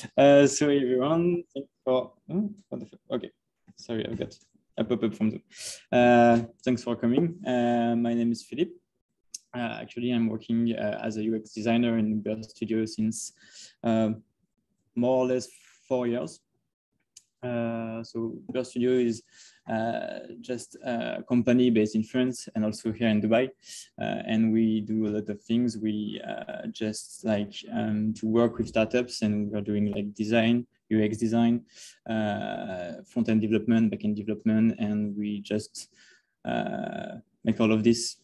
So everyone, thank you for, what the fuck? Okay, sorry, I've got a pop-up from Zoom. Thanks for coming. My name is Philippe. Actually, I'm working as a UX designer in Burst Studio since more or less 4 years. So Burst Studio is just a company based in France and also here in Dubai. And we do a lot of things. We just like to work with startups, and we're doing like design, UX design, front-end development, back-end development, and we just make all of this.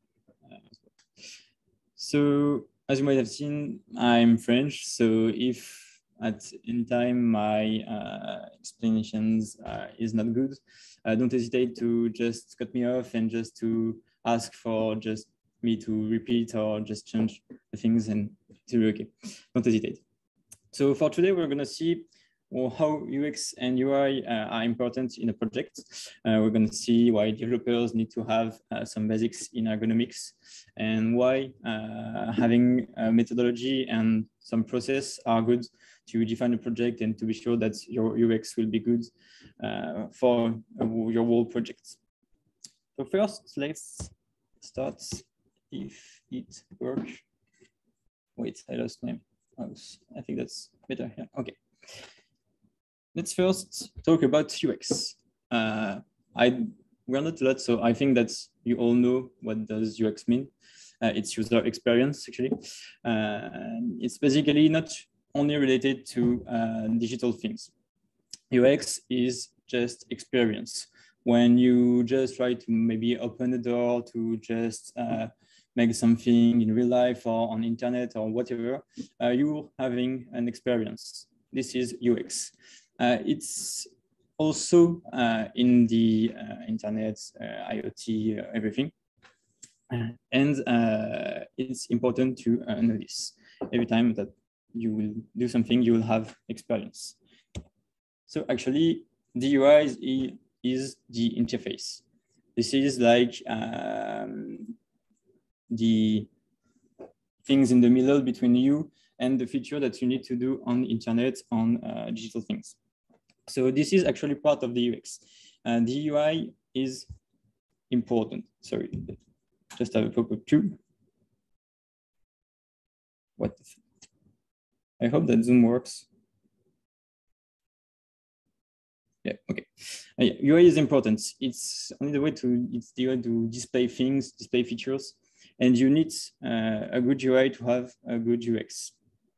So as you might have seen, I'm French. So if at any time my explanations is not good, don't hesitate to just cut me off and just to ask for just me to repeat or just change the things, and it's really okay. Don't hesitate. So for today, we're gonna see how UX and UI are important in a project. We're going to see why developers need to have some basics in ergonomics, and why having a methodology and some process are good to define a project and to be sure that your UX will be good for your whole project. So first, let's start if it works. Wait, I lost my mouse. I think that's better here. Okay. Let's first talk about UX. We're not a lot, so I think that you all know what does UX mean. It's user experience, actually. It's basically not only related to digital things. UX is just experience. When you just try to maybe open the door to just make something in real life or on internet or whatever, you're having an experience. This is UX. It's also in the internet, IoT, everything. And it's important to know this. Every time that you will do something, you will have experience. So actually, the UI is the interface. This is like the things in the middle between you and the feature that you need to do on the internet, on digital things. So this is actually part of the UX. The UI is important. Sorry, just have a pop-up too. What? I hope that Zoom works. Yeah, okay. Yeah, UI is important. It's only the way to, it's the way to display things, display features, and you need a good UI to have a good UX.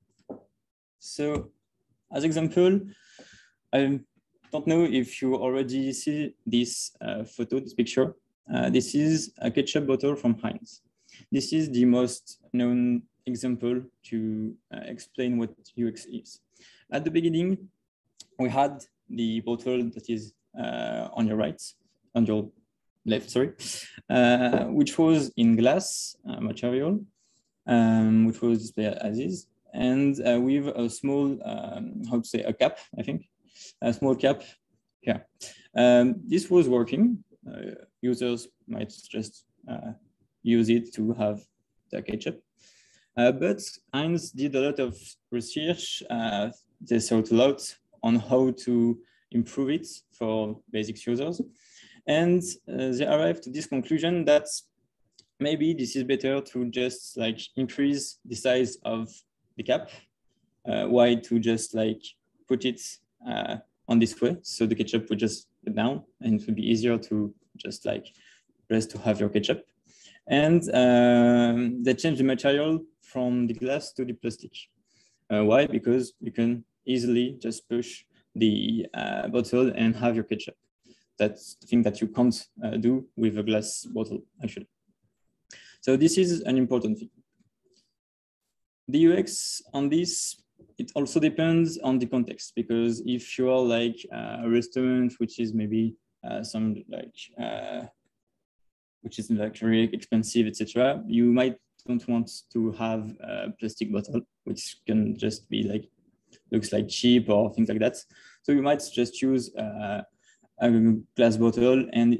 So as example, I don't know if you already see this photo, this picture. This is a ketchup bottle from Heinz. This is the most known example to explain what UX is. At the beginning, we had the bottle that is on your right, on your left, sorry, which was in glass material, which was displayed as is, and with a small, how to say, a cap, I think. A small cap here. This was working. Users might just use it to have the ketchup. But Heinz did a lot of research. They thought a lot on how to improve it for basic users. And they arrived to this conclusion that maybe this is better to just like increase the size of the cap. Why to just like put it on this way, so the ketchup would just go down and it would be easier to just like press to have your ketchup. And they changed the material from the glass to the plastic. Why? Because you can easily just push the bottle and have your ketchup. That's the thing that you can't do with a glass bottle, actually. So this is an important thing. The UX on this, it also depends on the context, because if you are like a restaurant, which is maybe some like, which is like very expensive, etc., you might don't want to have a plastic bottle, which can just be like, looks like cheap or things like that. So you might just use a glass bottle and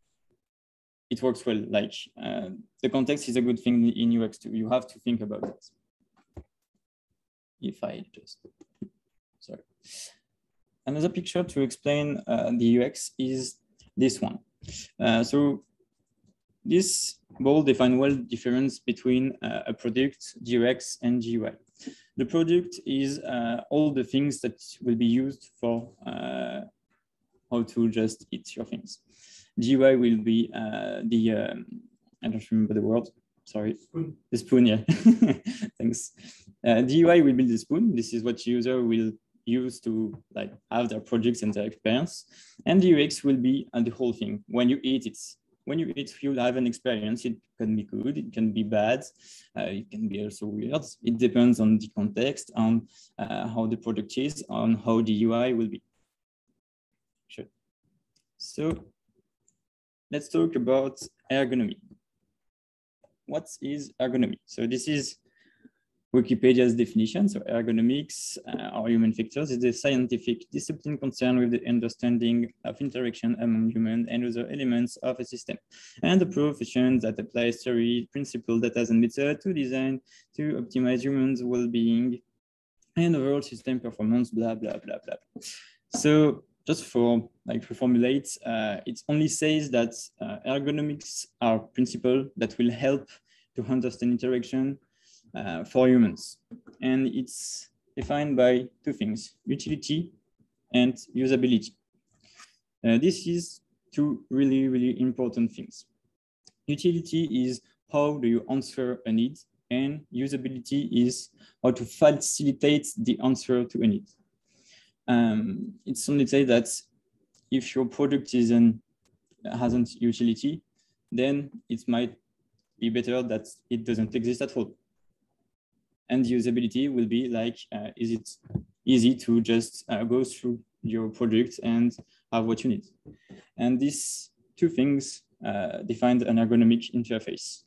it works well. Like the context is a good thing in UX too. You have to think about it. If I just, Another picture to explain the UX is this one. So this ball defines well the difference between a product, UX, and GUI. The product is all the things that will be used for how to just eat your things. GUI will be I don't remember the word, sorry. Spoon. The spoon, yeah. Thanks. GUI will be the spoon. This is what user will use to like have their projects and their experience. And the UX will be the whole thing. When you eat it, you'll have an experience. It can be good, it can be bad, it can be also weird. It depends on the context, on how the product is, on how the UI will be. Sure. So let's talk about ergonomy. What is ergonomy? So this is Wikipedia's definition. So ergonomics or human factors is a scientific discipline concerned with the understanding of interaction among human and other elements of a system, and the profession that applies theory, principle, data, and method to design to optimize humans' well-being and overall system performance, blah, blah, blah, blah. So just for like to formulate, it only says that ergonomics are principles that will help to understand interaction for humans. And it's defined by two things, utility and usability. This is two really, really important things. Utility is how do you answer a need, and usability is how to facilitate the answer to a need. It's only say that if your product hasn't utility, then it might be better that it doesn't exist at all. And usability will be like, is it easy to just go through your product and have what you need? And these two things define an ergonomic interface.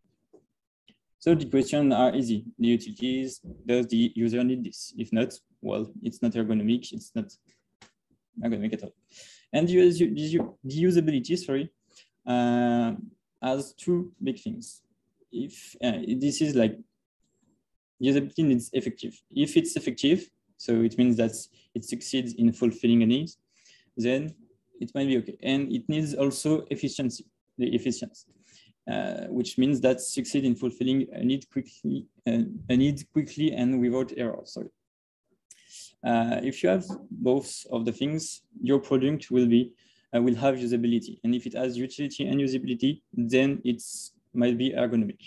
So the questions are easy. The utility is, does the user need this? If not, well, it's not ergonomic, it's not ergonomic at all. And the usability, sorry, has two big things. If this is like, usability needs effective. If it's effective, so it means that it succeeds in fulfilling a need, then it might be okay. And it needs also efficiency, the efficiency. Which means that succeed in fulfilling a need quickly and without error. Sorry. If you have both of the things, your product will have usability, and if it has utility and usability, then it might be ergonomic.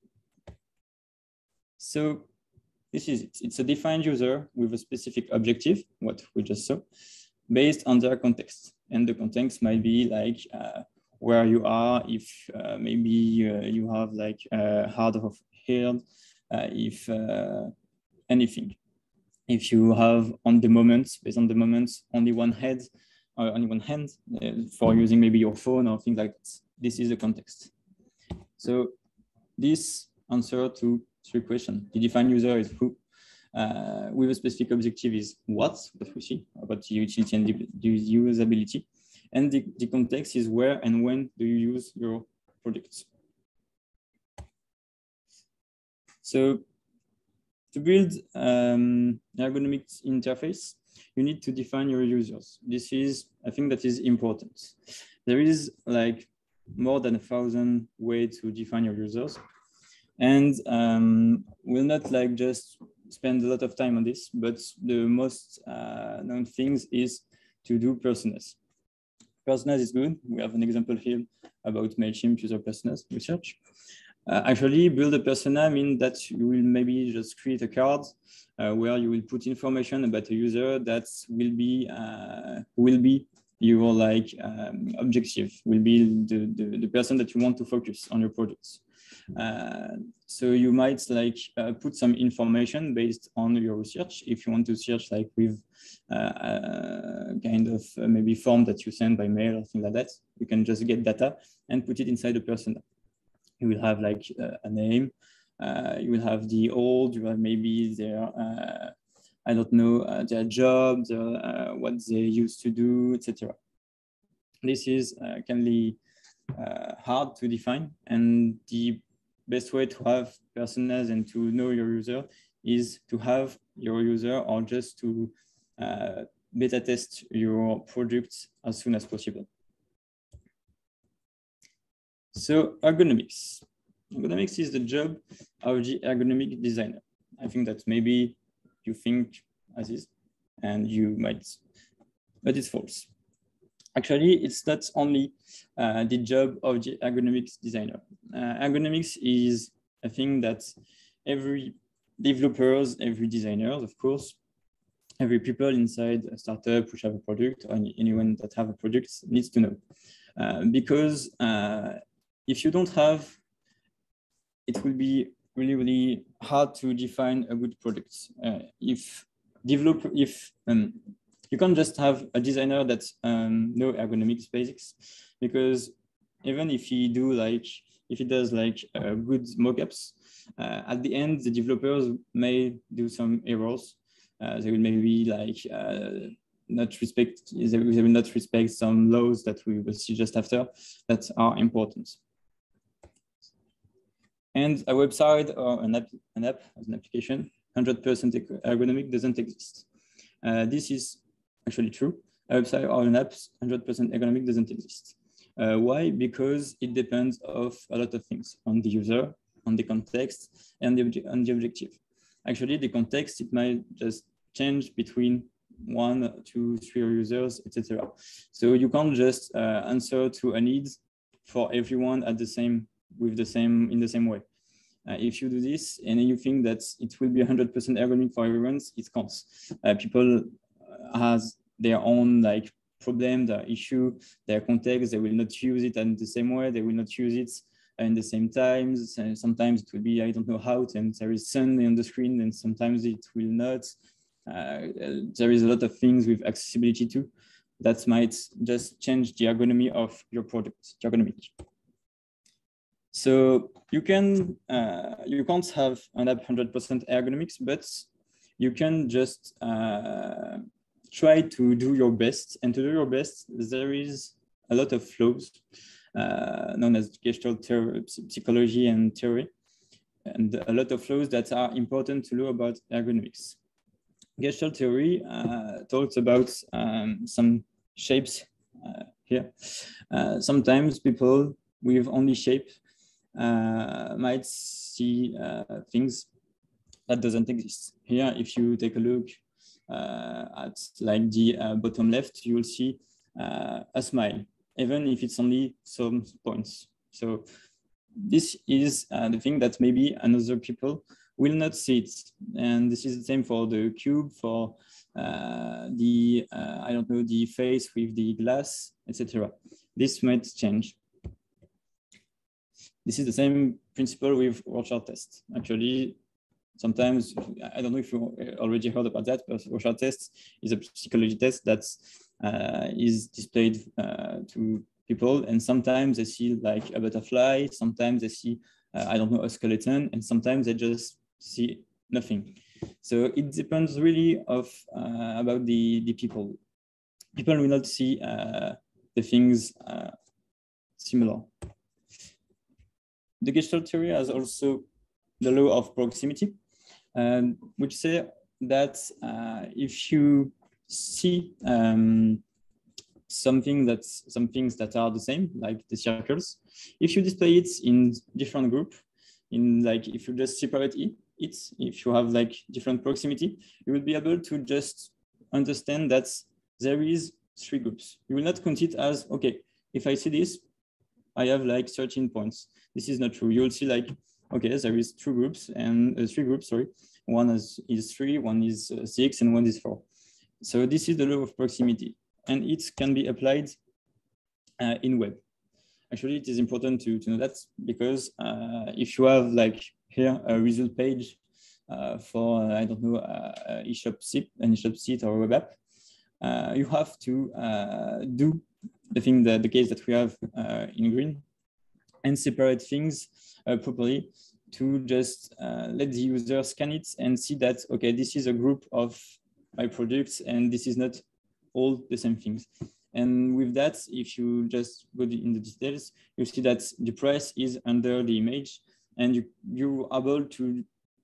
So this is it. It's a defined user with a specific objective, what we just saw, based on their context, and the context might be like where you are, if maybe you have like hard of hearing, if anything. If you have on the moment, based on the moment, only one hand for using maybe your phone or things like that. This is the context. So this answer to three questions. The defined user is who, with a specific objective is what we see about the utility and the usability. And the context is where and when do you use your products. So to build ergonomic interface, you need to define your users. This is a thing that is important. There is like more than 1,000 ways to define your users. And we'll not like just spend a lot of time on this, but the most known things is to do personas. Personas is good. We have an example here about MailChimp user personas research. Actually, build a persona means that you will maybe just create a card where you will put information about a user that will be your like objective, will be the person that you want to focus on your products. So you might like put some information based on your research. If you want to search like with kind of maybe form that you send by mail or things like that, you can just get data and put it inside the persona. You will have like a name, you will have the old, you have maybe their, I don't know, their job, what they used to do, etc. This is can be hard to define, and the best way to have personas and to know your user is to have your user or just to beta test your product as soon as possible. So ergonomics. Ergonomics is the job of the ergonomic designer. I think that maybe you think as is, and you might, but it's false. Actually, it's not only the job of the ergonomics designer. Ergonomics is a thing that every developers, every designers, of course, every people inside a startup which have a product, or anyone that have a product needs to know. Because if you don't have, it will be really, really hard to define a good product. You can't just have a designer that know ergonomics basics, because even if he does like good mockups, at the end the developers may do some errors. They will maybe like they will not respect some laws that we will see just after that are important. And a website or an app as an application, 100% ergonomic doesn't exist. This is actually true. A website or an app, 100% ergonomic doesn't exist. Why? Because it depends of a lot of things, on the user, on the context, and on the objective. Actually, the context, it might just change between 1, 2, 3 users, etc. So you can't just answer to a need for everyone in the same way. If you do this and you think that it will be 100% ergonomic for everyone, it can't. People has their own like problem, their issue, their context. They will not use it in the same way. They will not use it in the same times. And sometimes it will be, I don't know how, and there is sun on the screen, and sometimes it will not. There is a lot of things with accessibility too that might just change the ergonomy of your product, the ergonomic. So you can't have an app 100% ergonomics, but you can just try to do your best. And to do your best, there is a lot of flows known as Gestalt psychology and theory, and a lot of flows that are important to know about ergonomics. Gestalt theory talks about some shapes here. Sometimes people with only shape might see things that doesn't exist. Here, if you take a look at like the bottom left, you will see a smile, even if it's only some points. So this is the thing that maybe another people will not see it. And this is the same for the cube, for the, I don't know, the face with the glass, etc. This might change. This is the same principle with Rorschach test. Actually, sometimes, I don't know if you already heard about that, but Rorschach test is a psychology test that is displayed to people. And sometimes they see like a butterfly, sometimes they see, I don't know, a skeleton, and sometimes they just see nothing. So it depends really about the people. People will not see the things similar. The Gestalt theory has also the law of proximity, which say that if you see some things that are the same, like the circles, if you display it in different group, in like if you just separate it, if you have like different proximity, you will be able to just understand that there is 3 groups. You will not count it as, okay, if I see this, I have like 13 points. This is not true. You will see like, okay, there is 2 groups and 3 groups, sorry. One is 3, one is 6, and one is 4. So this is the law of proximity, and it can be applied in web. Actually, it is important to know that, because if you have like here a result page for, I don't know, an eShop site or a web app, you have to do the case that we have in green, and separate things properly to just let the user scan it and see that, okay, this is a group of my products and this is not all the same things. And with that, if you just go in the details, you see that the price is under the image, and you're able to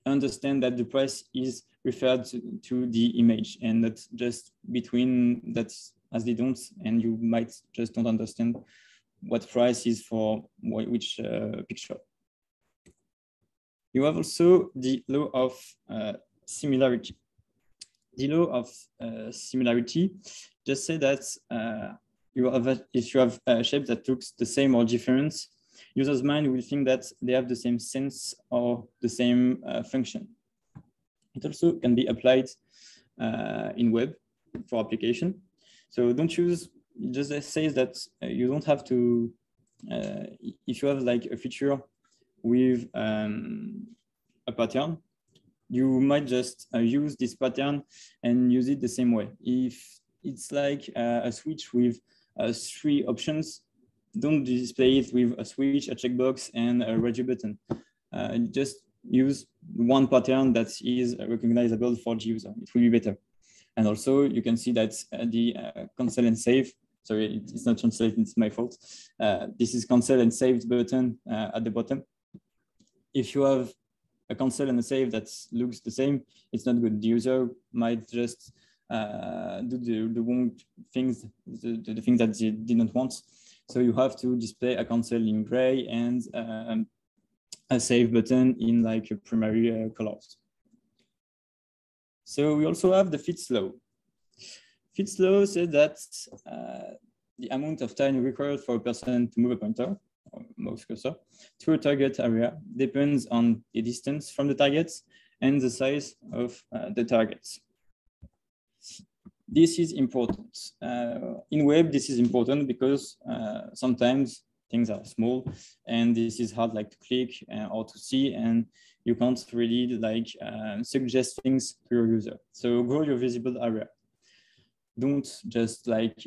understand that the price is referred to the image and not just between that, as they don't, and you might just don't understand what price is for which picture. You have also the law of similarity. The law of similarity just say that if you have a shape that looks the same or different, users' mind will think that they have the same sense or the same function. It also can be applied in web for application. So don't use, it just says that you don't have to, if you have like a feature with a pattern, you might just use this pattern and use it the same way. If it's like a switch with 3 options, don't display it with a switch, a checkbox, and a radio button. Just use one pattern that is recognizable for the user. It will be better. And also you can see that the cancel and save, sorry, it's not translated, it's my fault. This is cancel and saved button at the bottom. If you have a cancel and a save that looks the same, it's not good. The user might just do the wrong things, the things that they didn't want. So you have to display a cancel in gray and a save button in like a primary colors. So we also have the fits law. Fits law says that the amount of time required for a person to move a pointer or mouse cursor to a target area depends on the distance from the targets and the size of the targets. This is important. In web, this is important because sometimes things are small and this is hard like to click or to see, and you can't really like suggest things to your user. So grow your visible area. Don't just like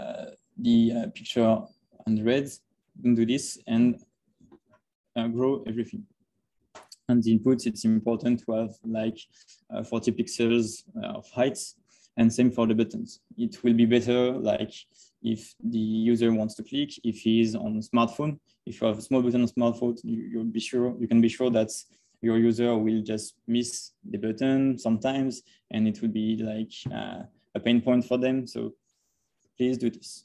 the picture on the red, don't do this, and grow everything. And the inputs, it's important to have like 40 pixels of height, and same for the buttons. It will be better like if the user wants to click, if he is on a smartphone. If you have a small button on smartphone, you can be sure that your user will just miss the button sometimes, and it will be like a pain point for them. So please do this.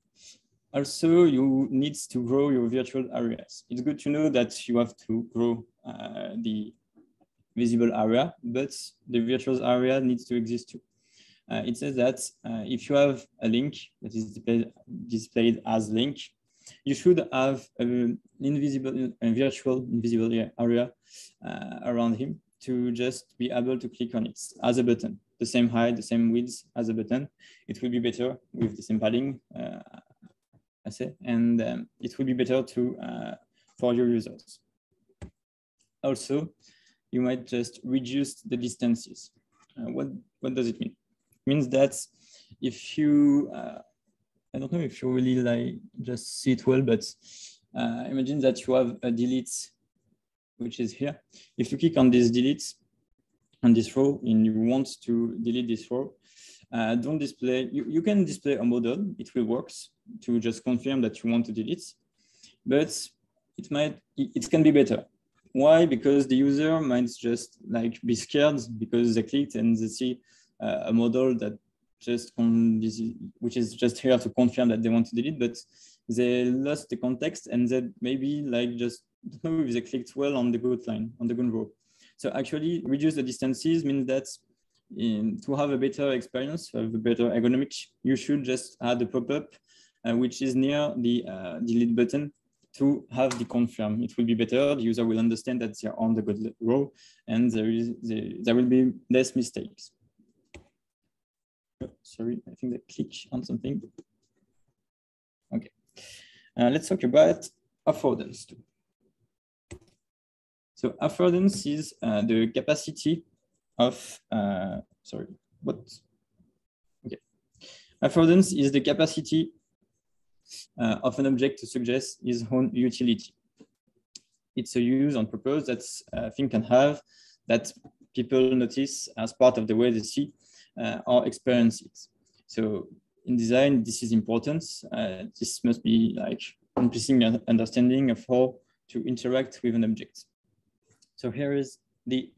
Also, you need to grow your virtual areas. It's good to know that you have to grow the visible area, but the virtual area needs to exist too. It says that if you have a link that is displayed as link, you should have a virtual invisible area around him to just be able to click on it as a button, the same height, the same width as a button. It will be better with the same padding, I say, and it will be better to for your users. Also, you might just reduce the distances. What does it mean? It means that if you, I don't know if you really like just see it well, but imagine that you have a delete, which is here. If you click on this delete on this row and you want to delete this row, don't display, you can display a model, it will work to just confirm that you want to delete, but it can be better. Why? Because the user might just like be scared because they clicked and they see a model that which is just here to confirm that they want to delete, but they lost the context and they maybe like just don't know if they clicked well on the good line, on the good row. So actually reduce the distances means that to have a better experience, have a better ergonomic, you should just add a pop-up which is near the delete button to have the confirm. It will be better. The user will understand that they're on the good row and there will be less mistakes. Sorry, I think they click on something. Okay, let's talk about affordance too. So affordance is the capacity of, sorry, what? Okay, affordance is the capacity of an object to suggest its own utility. It's a use on purpose that a thing can have that people notice as part of the way they see or experience it. So in design, this is important. This must be like increasing understanding of how to interact with an object. So here is the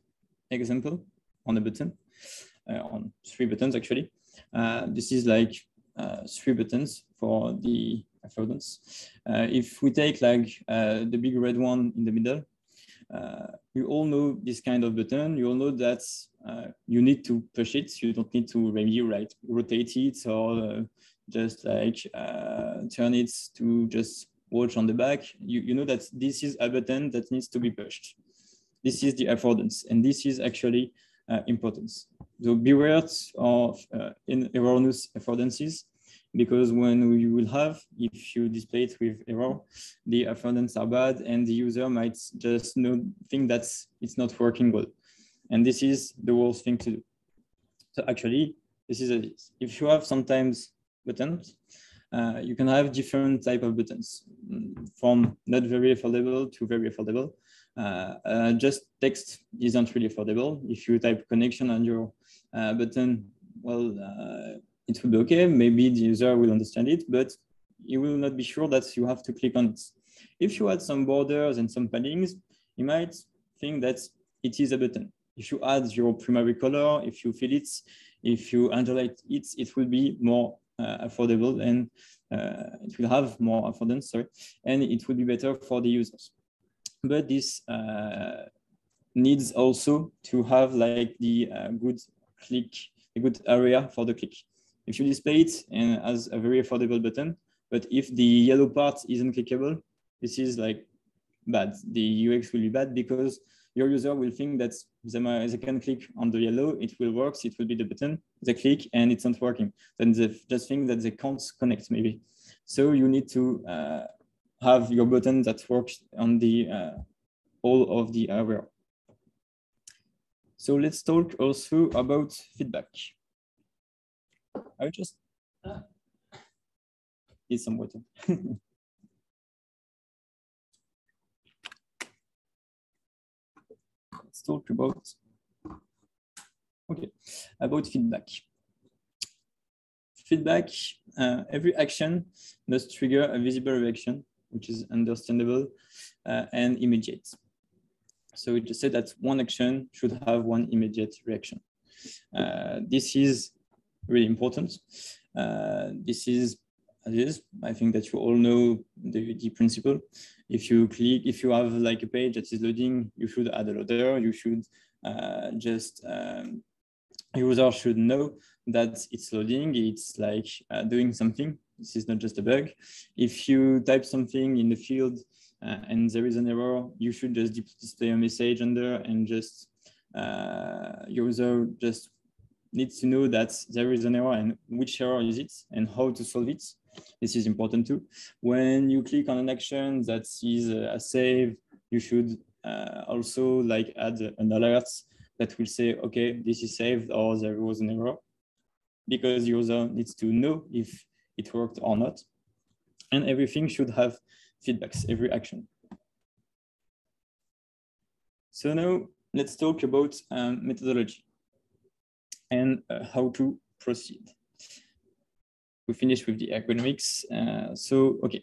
example on a button, on 3 buttons actually. This is like 3 buttons for the affordance. If we take like the big red one in the middle, you all know this kind of button. You all know that you need to push it. You don't need to maybe rotate it or just like turn it to just watch on the back. You know that this is a button that needs to be pushed. This is the affordance, and this is actually important. So beware of erroneous affordances, because when you will have, if you display it with error, the affordance are bad and the user might just think that it's not working well. And this is the worst thing to do. So actually, this is it. If you have sometimes buttons, you can have different type of buttons, from not very affordable to very affordable. Just text isn't really affordable. If you type connection on your button, well, it will be okay. Maybe the user will understand it, but you will not be sure that you have to click on it. If you add some borders and some paddings, you might think that it is a button. If you add your primary color, if you fill it, if you underline it, it will be more affordable, and it will have more affordance, sorry, and it will be better for the users. But this needs also to have like the good click, a good area for the click. If you display it and as a very affordable button, but if the yellow part isn't clickable, this is like bad. The UX will be bad because your user will think that they can click on the yellow, it will work, it will be the button, they click and it's not working. Then they just think that they can't connect maybe. So you need to have your button that works on the all of the area. So let's talk also about feedback. I just need some water. Let's talk about, okay, about feedback. Feedback, every action must trigger a visible reaction, which is understandable and immediate. So we just said that one action should have one immediate reaction. This is really important. This is, I think that you all know the principle. If you click, if you have like a page that is loading, you should add a loader. You should user should know that it's loading. It's like doing something. This is not just a bug. If you type something in the field and there is an error, you should just display a message under, and just user just needs to know that there is an error and which error is it and how to solve it. This is important too. When you click on an action that is a save, you should also like add an alert that will say, okay, this is saved or there was an error, because the user needs to know if it worked or not. And everything should have feedbacks, every action. So now let's talk about methodology and how to proceed. We finished with the ergonomics. Okay.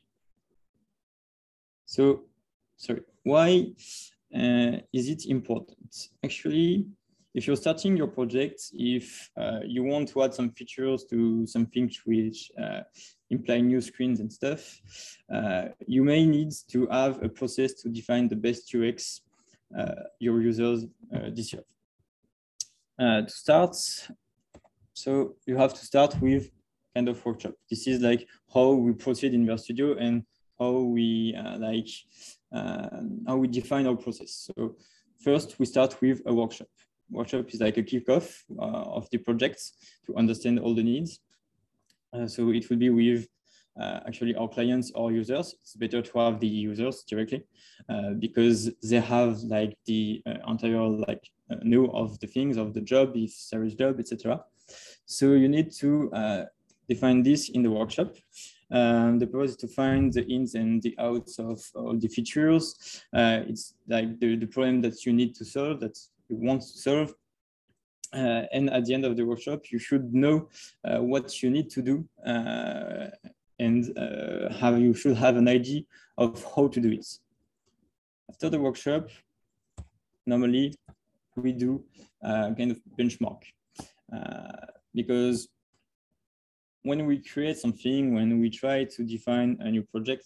So, sorry, why is it important? Actually, if you're starting your project, if you want to add some features to something which imply new screens and stuff, you may need to have a process to define the best UX your users deserve. To start, so you have to start with kind of workshop. This is like how we proceed in VS Studio and how we how we define our process. So first we start with a workshop. Workshop is like a kickoff of the project to understand all the needs. So it will be with actually our clients or users. It's better to have the users directly because they have like the entire like know of the things, of the job, if there is job, etc. So you need to define this in the workshop. The purpose is to find the ins and the outs of all the features. It's like the problem that you need to solve, that you want to solve. And at the end of the workshop, you should know what you need to do and how you should have an idea of how to do it. After the workshop, normally we do kind of benchmark. Because when we create something, when we try to define a new project,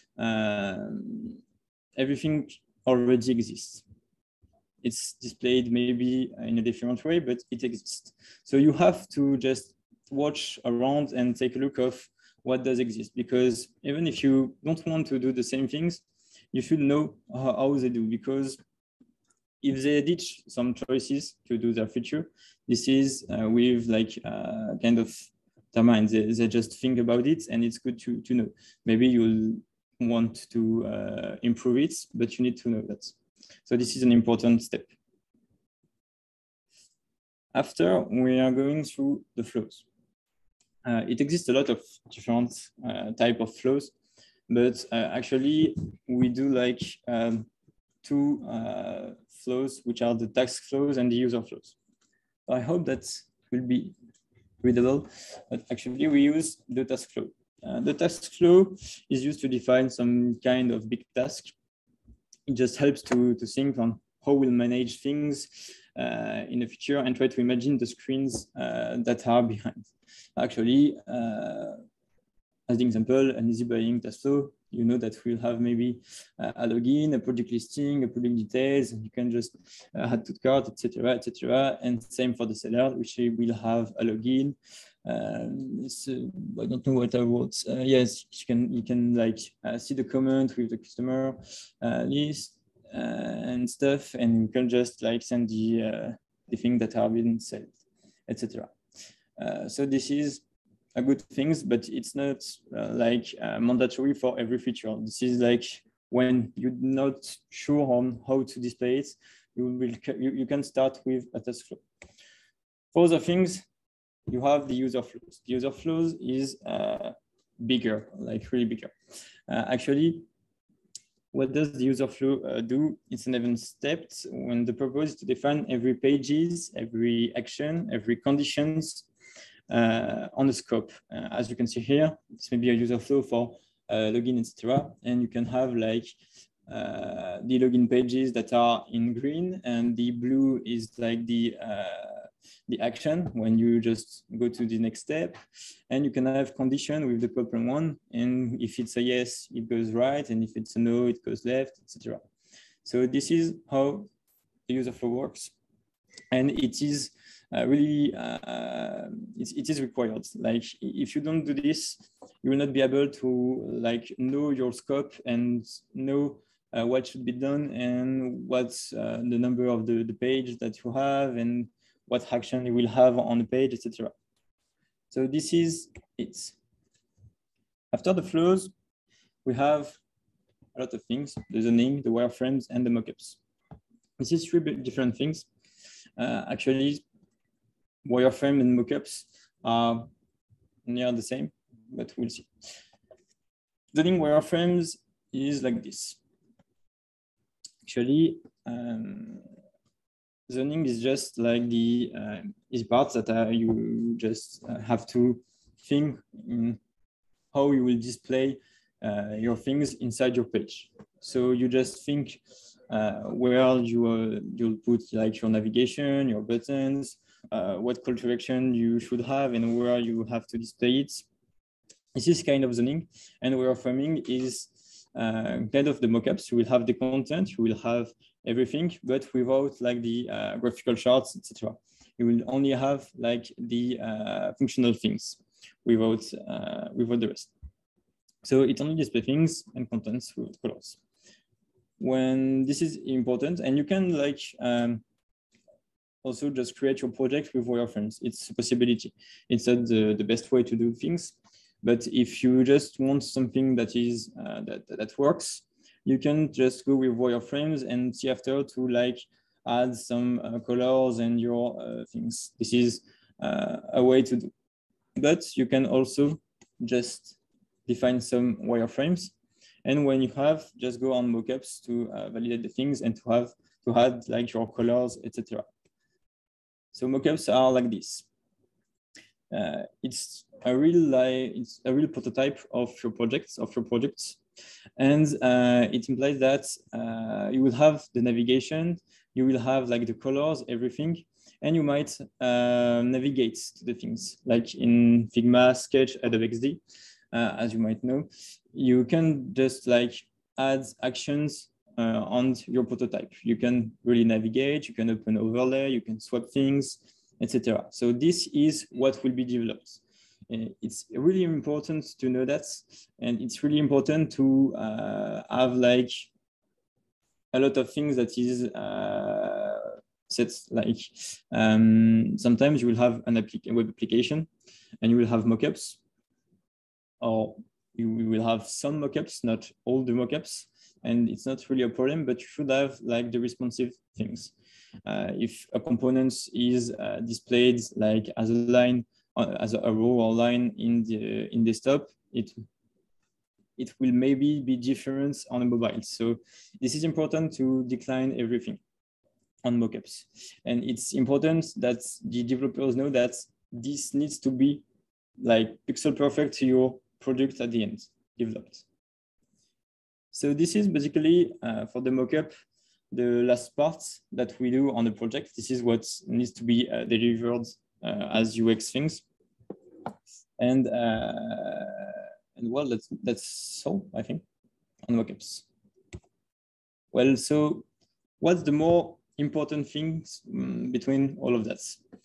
everything already exists. It's displayed maybe in a different way, but it exists. So you have to just watch around and take a look of what does exist, because even if you don't want to do the same things, you should know how they do, because if they ditch some choices to do their feature, this is with like kind of their mind. They just think about it, and it's good to know. Maybe you'll want to improve it, but you need to know that. So this is an important step. After, we are going through the flows. It exists a lot of different type of flows, but actually we do like two flows, which are the task flows and the user flows. I hope that will be readable, but actually we use the task flow. The task flow is used to define some kind of big task. It just helps to think on how we'll manage things in the future and try to imagine the screens that are behind. Actually, as an example, an easy buying task flow, you know that we'll have maybe a login, a project listing, a product details, and you can just add to the cart, etc., etc. And same for the seller, which will have a login. I don't know what I wrote. Yes, you can like see the comment with the customer list and stuff, and you can just like send the thing that have been sold, etc. So this is a good things, but it's not like mandatory for every feature. This is like when you're not sure on how to display it, you can start with a task flow. For other things, you have the user flows. The user flows is bigger, like really bigger. Actually, what does the user flow do? It's an event step when the purpose is to define every pages, every action, every conditions on the scope. As you can see here, this may be a user flow for login, etc. And you can have like the login pages that are in green, and the blue is like the action when you just go to the next step. And you can have condition with the purple one, and if it's a yes, it goes right, and if it's a no, it goes left, etc. So this is how the user flow works, and it is really it is required. Like if you don't do this, you will not be able to like know your scope and know what should be done and what's the number of the page that you have and what action you will have on the page, etc. So this is it. After the flows, we have a lot of things: the zoning, the wireframes, and the mockups. This is three different things. Actually, wireframe and mockups are near the same, but we'll see. Zoning wireframes is like this. Actually, zoning is just like the easy parts that you just have to think in how you will display your things inside your page. So you just think where you'll put like your navigation, your buttons, what call to action you should have, and where you have to display it. This is kind of zoning, and wireframing is kind of the mockups. You will have the content, you will have everything, but without like the graphical charts, etc. You will only have like the functional things without the rest. So it only displays things and contents with colors. When this is important, and you can like also just create your project with wireframes. It's a possibility. It's not the best way to do things, but if you just want something that is that works, you can just go with wireframes and see after to like add some colors and your things. This is a way to do. But you can also just define some wireframes, and when you have, just go on mockups to validate the things and to add like your colors, etc. So mockups are like this. It's a real prototype of your projects, and it implies that you will have the navigation you will have like the colors, everything, and you might navigate to the things like in Figma, Sketch, Adobe XD, as you might know. You can just like add actions on your prototype. You can really navigate, you can open overlay, you can swap things, etc. So this is what will be developed. It's really important to know that, and it's really important to have like a lot of things that is set, like sometimes you will have a web application and you will have mockups, or you will have some mockups, not all the mockups, and it's not really a problem, but you should have like the responsive things. If a component is displayed like as a line, as a row or line in desktop, it will maybe be different on a mobile. So this is important to decline everything on mockups. And it's important that the developers know that this needs to be like pixel perfect to your product at the end developed. So this is basically for the mockup, the last part that we do on the project. This is what needs to be delivered as UX things. And well, that's all, I think, on mockups. Well, so what's the more important things between all of that?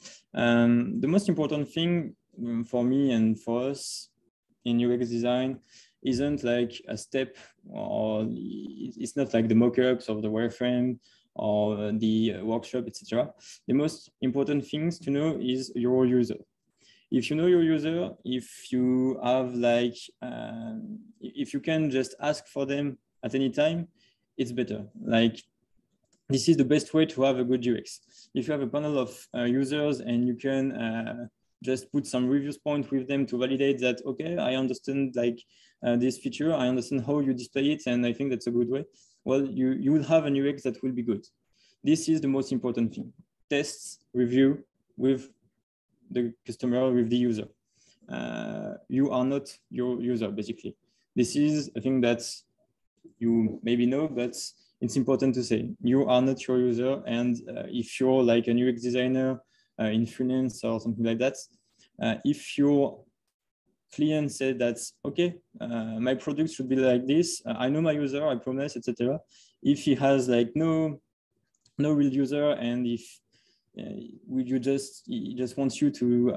The most important thing for me and for us in UX design isn't like a step, or it's not like the mockups of the wireframe or the workshop, etc. The most important things to know is your user. If you know your user, if you have like, if you can just ask for them at any time, it's better. Like, this is the best way to have a good UX. If you have a panel of users and you can just put some reviews point with them to validate that, okay, I understand like this feature, I understand how you display it, and I think that's a good way. Well, you will have an UX that will be good. This is the most important thing. Tests, review with the customer, with the user. You are not your user, basically. This is a thing that you maybe know, but it's important to say. You are not your user, and if you're like a UX designer in freelance or something like that, if your client said that, okay, my product should be like this, I know my user, I promise, etc. If he has like no real user, and if he just wants you to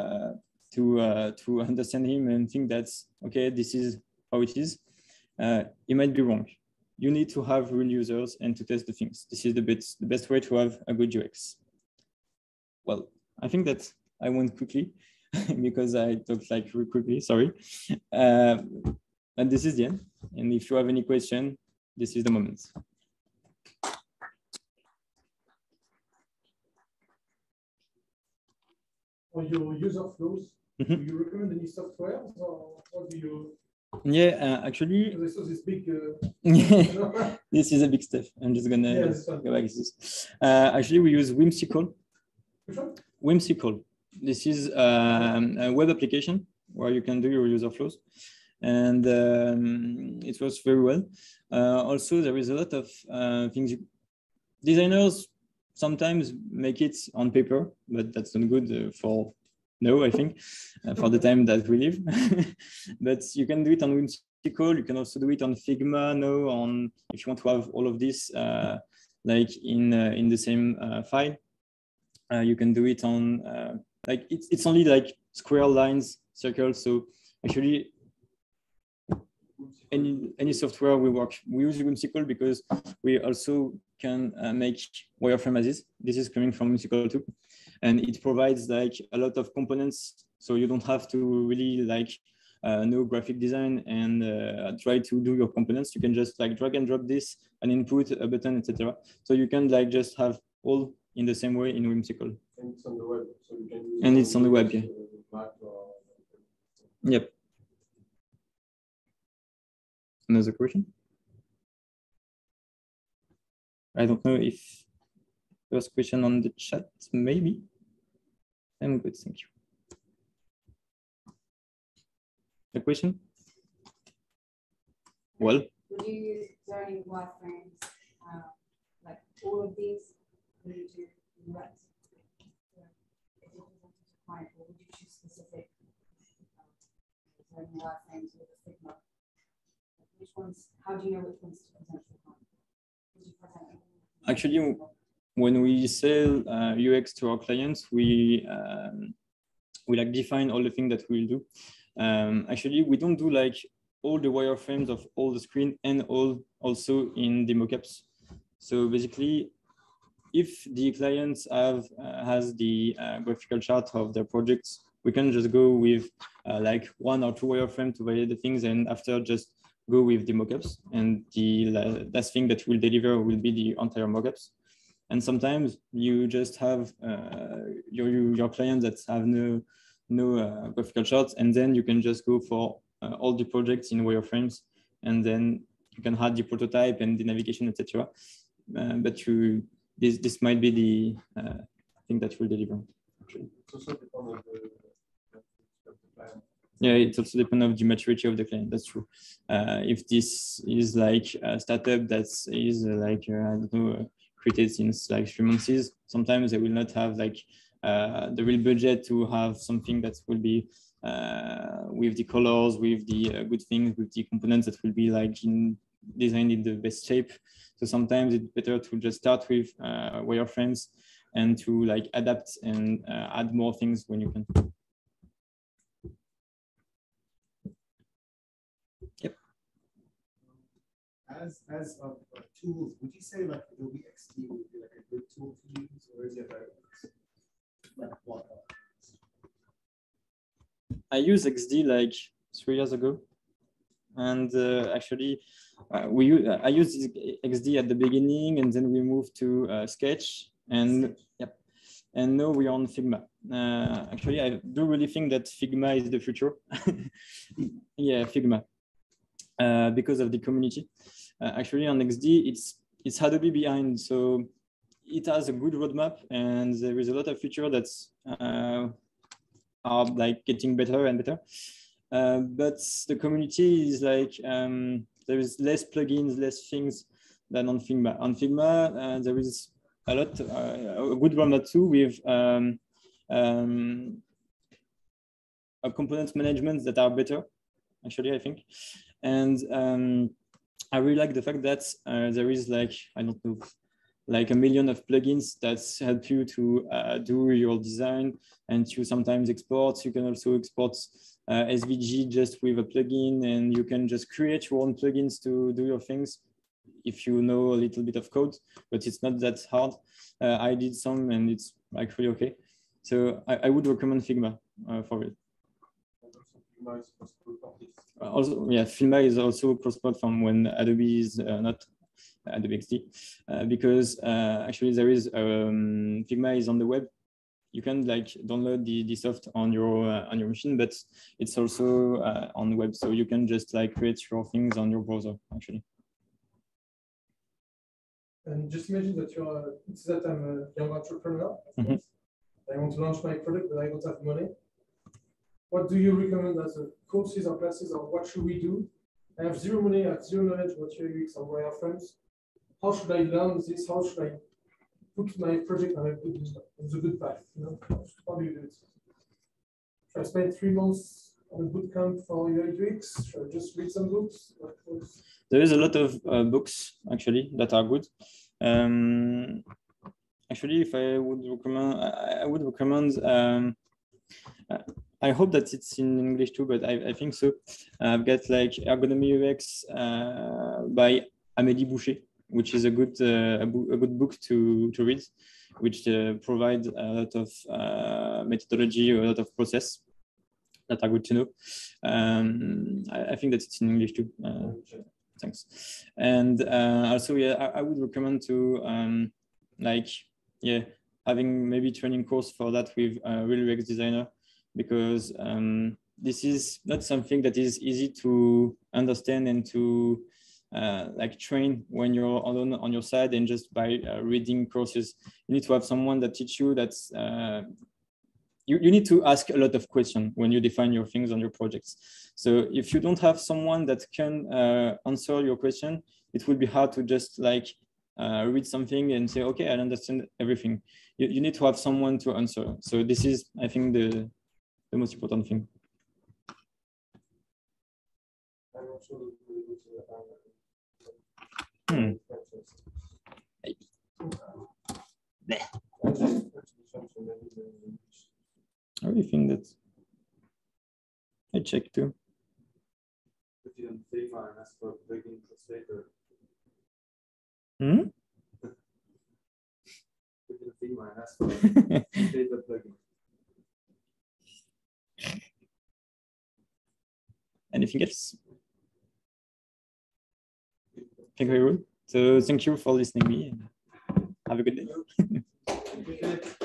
understand him and think that's okay, this is how it is, it might be wrong. You need to have real users and to test the things. This is the best way to have a good UX. Well, I think that I went quickly because I talked like really quickly, sorry. And this is the end. And if you have any question, this is the moment. On your user flows, do you recommend any softwares, or what do you? Yeah, actually, I saw this big. This is a big stuff. I'm just gonna go back to this. Actually, we use Whimsical. Which one? Whimsical. This is a web application where you can do your user flows, and it works very well. Also, there is a lot of things designers sometimes make it on paper, but that's not good for now, I think, for the time that we live. But you can do it on Whimsical. You can also do it on Figma now. On if you want to have all of this like in the same file, you can do it on like it's only like square lines, circles. So actually, any software will work. We use Whimsical because we also can make wireframe as is. This is coming from Whimsical too, and it provides like a lot of components, so you don't have to really like know graphic design and try to do your components. You can just like drag and drop this, an input, a button, etc. So you can like just have all in the same way in Whimsical. And it's on the web, so you can use. And it's on the web, yeah. Yep. Another question? I don't know if there's a question on the chat, maybe. I'm good, thank you. A question? Well. Would you use zoning wireframes, like all of these Would you do UX? If you present to a client, or would you choose specific things with a Figma? Which ones? How do you know which ones to present to the client? Would you present them? Actually, when we sell UX to our clients, we like define all the things that we'll do. Actually, we don't do like all the wireframes of all the screen and all also in the mockups. So basically, if the clients has the graphical chart of their projects, we can just go with like 1 or 2 wireframes to validate the things, and after just go with the mockups. And the last thing that we'll deliver will be the entire mockups. And sometimes you just have your clients that have no graphical charts, and then you can just go for all the projects in wireframes, and then you can add the prototype and the navigation, etc. But this might be the thing that will deliver. Actually. It's also dependent of the client. Yeah, it also depends on the maturity of the client. That's true. If this is like a startup that is like I don't know, created since like 3 months, sometimes they will not have like the real budget to have something that will be with the colors, with the good things, with the components that will be like designed in the best shape. So sometimes it's better to just start with wireframes and to like adapt and add more things when you can. Yep. As tools, would you say like Adobe XD would be like a good tool to use, or is it like what? I used XD like 3 years ago, and actually I used XD at the beginning, and then we moved to Sketch, and yep, and now we're on Figma. Actually, I do really think that Figma is the future. Yeah, Figma, because of the community. Actually, on XD, it's Adobe behind, so it has a good roadmap, and there is a lot of features that's are like getting better and better. But the community is like there is less plugins, less things than on Figma. On Figma, there is a lot, a good roadmap too, with component management that are better, actually, I think. And I really like the fact that there is like, I don't know, like 1 million of plugins that help you to do your design and to sometimes export. You can also export SVG just with a plugin, and you can just create your own plugins to do your things if you know a little bit of code, but it's not that hard. I did some, and it's actually okay. So I would recommend Figma for it. Also, yeah, Figma is also cross-platform when Adobe is not Adobe XD, because actually there is Figma is on the web. You can like download the soft on your machine, but it's also on the web, so you can just like create your things on your browser actually. And just imagine that I'm a young entrepreneur. Mm-hmm. I want to launch my product, but I don't have money. What do you recommend as courses or classes, or what should we do? I have zero money, I have zero knowledge about UX or wireframes. How should I learn this? How should I put my project on the good path? You know? How do you do it? Should I spend 3 months on a bootcamp for UX? Should I just read some books? There is a lot of books actually that are good. Actually, if I would recommend, I would recommend. I hope that it's in English too, but I think so. I've got like Ergonomy UX by Amélie Boucher, which is a good book to read, which provides a lot of methodology, a lot of process that are good to know. I think that it's in English too. Thanks. And also, yeah, I would recommend to having maybe training course for that with a real UX designer, because this is not something that is easy to understand and to like train when you're alone on your side and just by reading courses. You need to have someone that teach you. That's you need to ask a lot of questions when you define your things on your projects. So if you don't have someone that can answer your question, it will be hard to just like read something and say, okay, I understand everything. You need to have someone to answer. So this is, I think, the most important thing. I really think that I check too. Put it on Figma and ask for a plugin translator. Hmm? Put it on Figma and ask for a translator plugin. Anything else? Okay, very good. So thank you for listening to me. Have a good day.